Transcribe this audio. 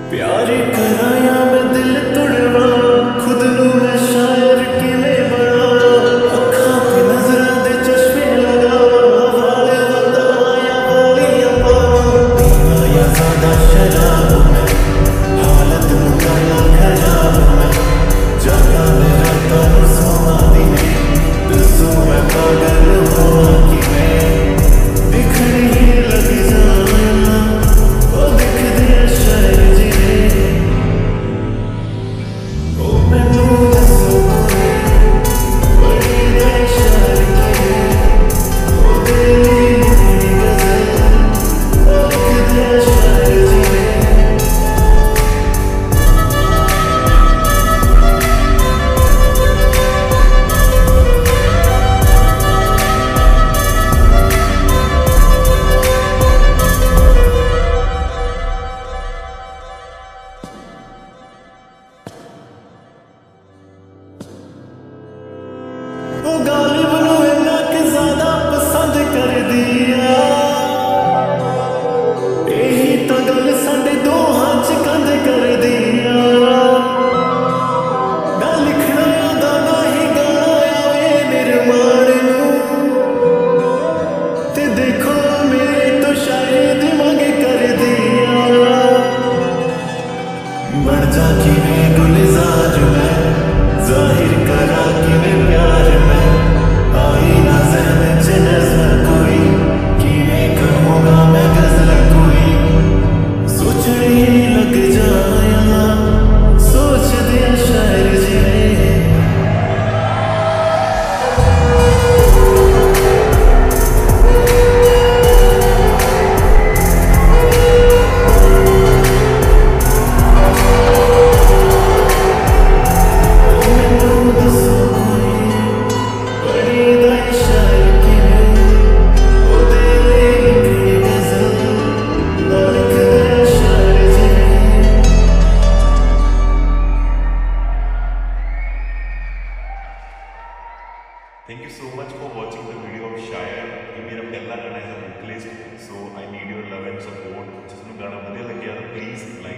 प्यार कराया मैं दिल तुड़वा खुद नू मैं शायर किवें बना अखा ते नजरां दे चश्मे लगा वाले वंदाया वालियां पावा पीवा या ज्यादा शराब मैं हालत मुकाला खराब मैं जागा मैं रातां नू सोवां दिने दसो मैं पागल होवां किवें दिखड़ी लग जाया ओ दिखदे शायर गालिब नू इन्ना कि ज्यादा पसंद कर दिया यही तो गल साडे दोहां च कंध कर दिया ना लिखना आंदा ना ही गाना आवे निर्माण नू ते देखो मेरे तो शायद दिमाग कर दिया बढ़ जा किवें गुलजार मैं जाहिर करा किवें प्यार लग जाया सोच दिया शायर जी Thank you so much for watching the video of Shayar. ये मेरा पहला गाना है vocalist, so I need your love and support. जिसमें गाना बढ़िया लग गया तो please like